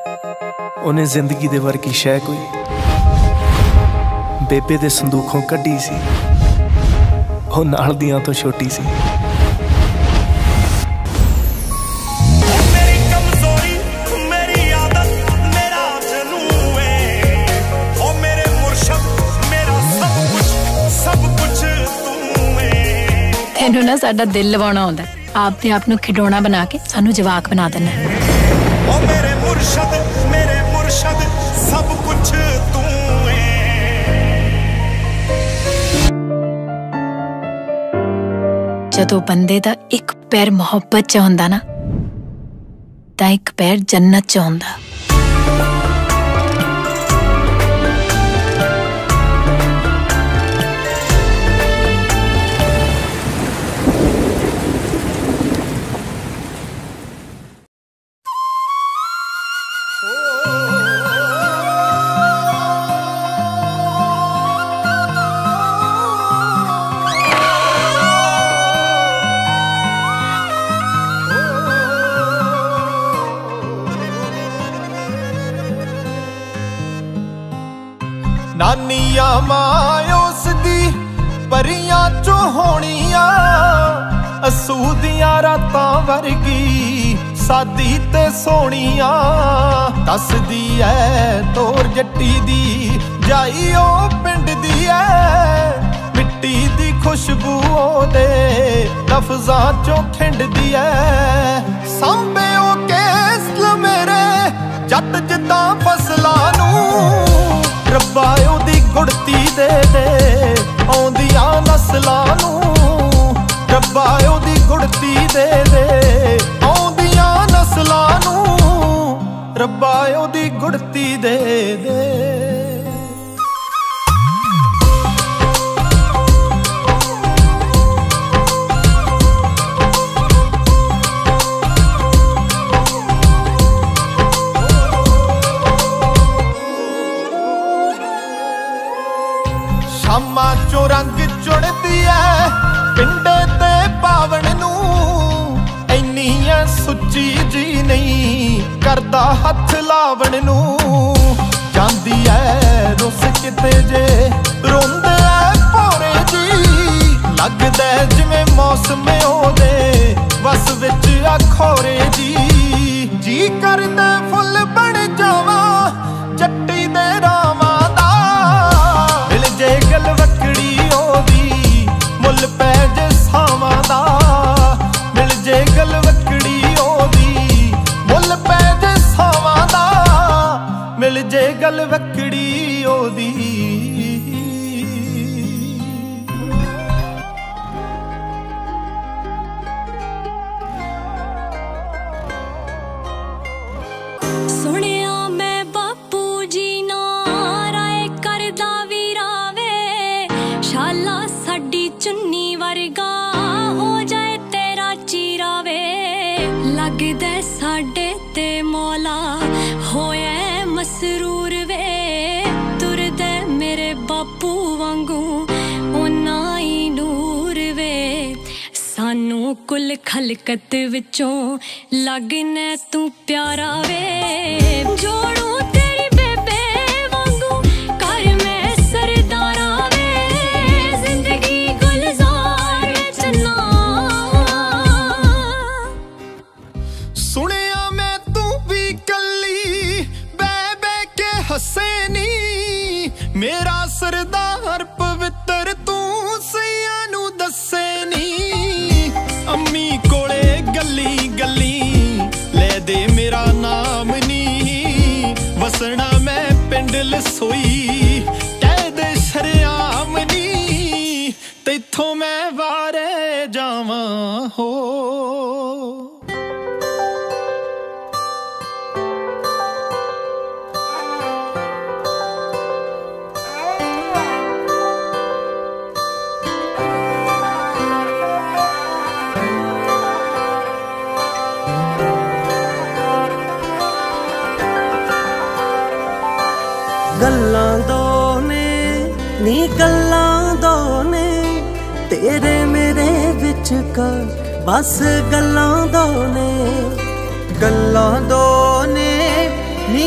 उन्हें जिंदगी दे वर्गी शै कोई बेबे दे संदूखों कड्डी सी, ओह नाल दियां तो छोटी सी। तेनू ना साडा दिल लवाना आउंदा, आपदे आप नू खिडौना बना के सानू जवाक बना देना। ओ मेरे मुर्शद सब कुछ तू है। जदों बंदे दा एक पैर मोहब्बत च हुंदा ना, तां एक पैर जन्नत च हुंदा। नानिया मां उसदी परियां चो होनिया, असू दियां रातां वर्गी सादी ते सोनिया। दसदी ऐ तोर जट्टी दी जाई ओ पिंड दी ऐ, मिट्टी दी खुशबू ओदे लफ्जां चो खिंडदी ऐ। सांबे ओ केसल मेरे जट जिद्दां फसलां नूं, रब्बा ओदी गुड़ती दे दे आउंदियां नस्लां नूं। रब्बा ओदी गुड़ती दे दे आउंदियां नस्लां नूं। रब्बा ओदी गुड़ती दे दे। शामा चो रंग चुड़दी है पिंडे ते पावन नूं, इन्नी ऐ सुच्ची जी नहीं करदा हथ लावण नूं। जांदी ऐ रुस किते जे रोंदे ऐ भोरे जी, लगदा जिवें मौसम ओदे बस विच अखोरे जी। जी करदा फुल बन जावां जट्टी दे रावां दा, मिल जे गलवकड़ी ओदी मुल पै जे सावां दा। मिल जे गलवकड़ी ओदी मुल पै जे सावां दा, मिल जे गलवकड़ी ओदी। सुनिया मैं बापू जी नाराए करदा वीरावे, शाला साडी चुन्नी वर्गा हो जाए तेरा चीरावे। लगदे साडे ते मौला होए मसरूर वे, तुरदे मेरे बापू वांगू ओना ही नूर वे। सानू कुल खलकत विचों लगने तू प्यारा वे, जोड़ू तेरी बेबे वांगू कर मैं सरदारा वे। जिंदगी गुलजार विच ना सुनिया मैं तू भी कली बह बह के हसे नी, मेरा सरदार पवित्र तू सैया नू दसे नी। अम्मी कोले गली गली ले दे मेरा नाम नी, वसना मैं पिंड लसोई कह दे शरेआम नी। तैथों मैं वारे जावां हो। गल्लां दो ने नी गल्लां दो ने, तेरे मेरे विच का बस गल्लां दो ने। गल्लां दो ने नी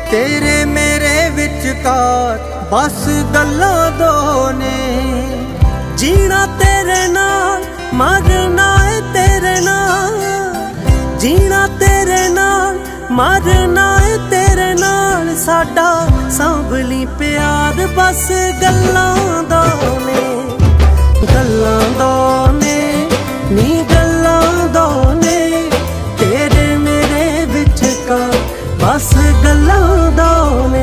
तेरे मेरे विचकार बस गल्लां दो ने। जीना तेरे नाल मरना है तेरे नाल, जीना तेरे नाल मरना है तेरे नाल। साडा सांभली प्यार बस गल्लां दो ने, गल्लां दो ने नी गल्लां दो ने। तेरे मेरे विचकार बस गल्लां दो ने।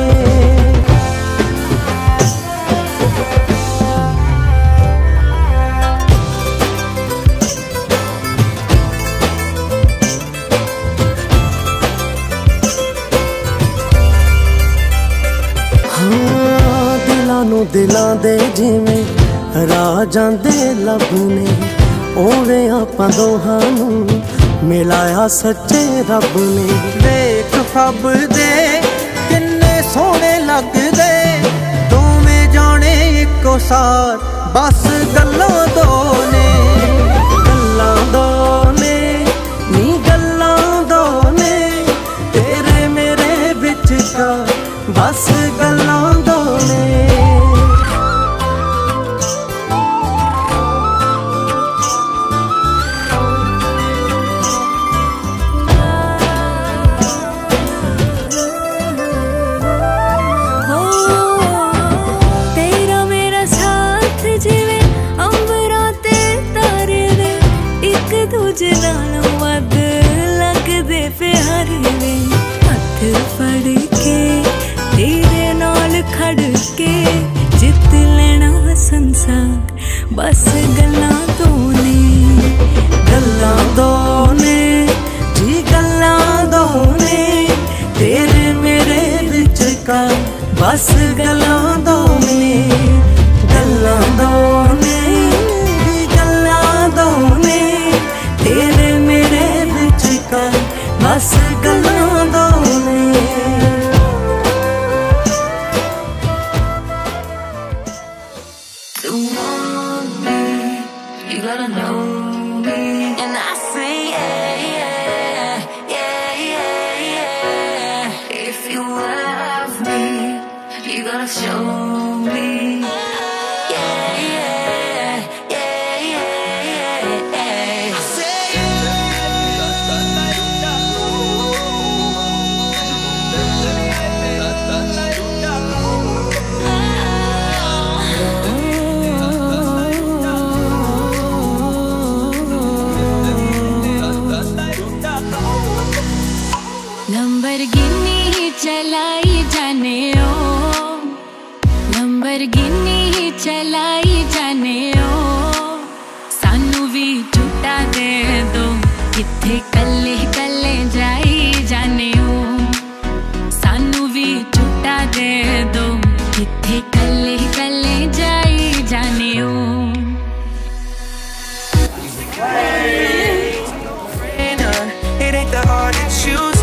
दिलां दे जिवें राह जांदे लब ने, ओवें आपां दोहां नूं मिलाया सच्चे रब ने। वेख फब दे किन्ने सोहणे लगदे, दोवें जाने इक्को सार बस गल्लां दो ने, गल्लां दो ने नी गल्लां दो ने। तेरे मेरे विचकार बस गल्लां दो ने। दूजे नालों वध लगदे प्यारे वे, हथ फड़ के तेरे नाल खड़ के जित लेना संसार बस गल्लां दो ने, गल्लां दो ने जी गल्लां दो ने। तेरे मेरे विचकार बस गल्लां दो ने, गल्लां दो ने जी गल्लां दो ने। तेरे मेरे विचकार बस गल्लां दो ने। You want me, you gotta know me, and I say yeah, yeah, yeah, yeah, yeah. If you love me, you gotta show me. Lamborghini चलाई जाने ओ, लंबरगिनी चलाई जाने ओ। सानू भी झूठा दे दो, किथे कल्ले कल्ले जाई जाने ओ। सानू भी झूठा दे दो, किथे कल्ले कल्ले जाई जाने ओ। It ain't the hard to choose.